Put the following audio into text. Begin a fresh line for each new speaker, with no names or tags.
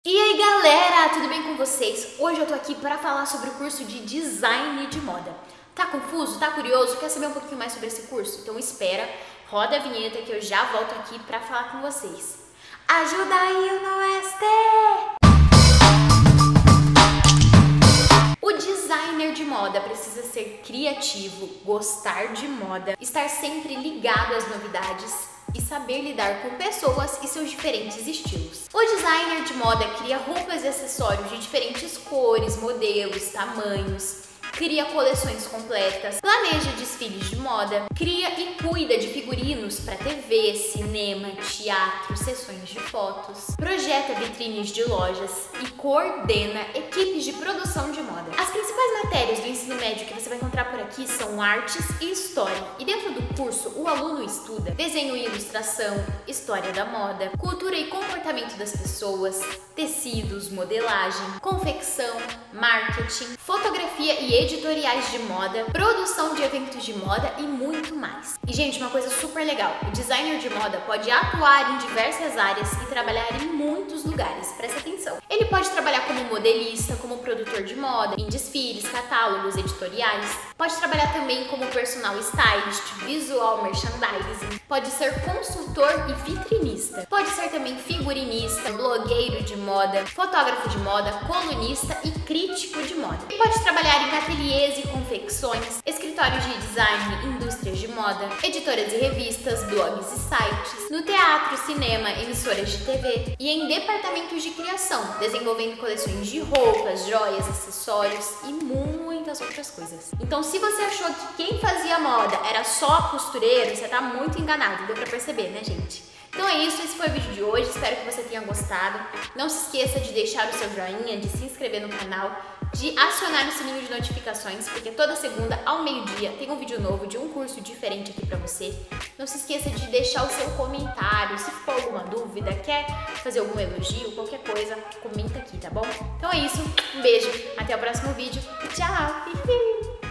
E aí galera, tudo bem com vocês? Hoje eu tô aqui para falar sobre o curso de design de moda. Tá confuso? Tá curioso? Quer saber um pouquinho mais sobre esse curso? Então espera, roda a vinheta que eu já volto aqui para falar com vocês. Ajuda aí o Oeste! O designer de moda precisa ser criativo, gostar de moda, estar sempre ligado às novidades e saber lidar com pessoas e seus diferentes estilos. O designer de moda cria roupas e acessórios de diferentes cores, modelos, tamanhos, cria coleções completas, planeja desfiles de moda, cria e cuida de figurinos para TV, cinema, teatro, sessões de fotos, projeta vitrines de lojas e coordena equipes de produção de moda. As principais matérias do ensino médio que você vai encontrar por aqui são artes e história. E dentro do curso, o aluno estuda desenho e ilustração, história da moda, cultura e comportamento das pessoas, tecidos, modelagem, confecção, marketing, fotografia e editoriais de moda, produção de eventos de moda e muito mais. E gente, uma coisa super legal, o designer de moda pode atuar em diversas áreas e trabalhar em muitos lugares, presta atenção. Ele pode trabalhar como modelista, como produtor de moda, em desfiles, catálogos, editoriais, pode trabalhar também como personal stylist, visual merchandising, pode ser consultor e vitrinista, pode ser também figurinista, blogueiro de moda, fotógrafo de moda, colunista e crítico de moda. Ele pode trabalhar em ateliês e confecções, escritórios de design, indústrias de moda, editoras e revistas, blogs e sites, no teatro, cinema, emissoras de TV e em departamentos de criação, desenvolvendo coleções de roupas, joias, acessórios e muitas outras coisas. Então, se você achou que quem fazia moda era só costureiro, você tá muito enganado, deu pra perceber, né, gente? Então é isso, esse foi o vídeo de hoje, espero que você tenha gostado. Não se esqueça de deixar o seu joinha, de se inscrever no canal, de acionar o sininho de notificações, porque toda segunda ao meio-dia tem um vídeo novo de um curso diferente aqui pra você. Não se esqueça de deixar o seu comentário, se ficou alguma dúvida, quer fazer algum elogio, qualquer coisa, comenta aqui, tá bom? Então é isso, um beijo, até o próximo vídeo e tchau!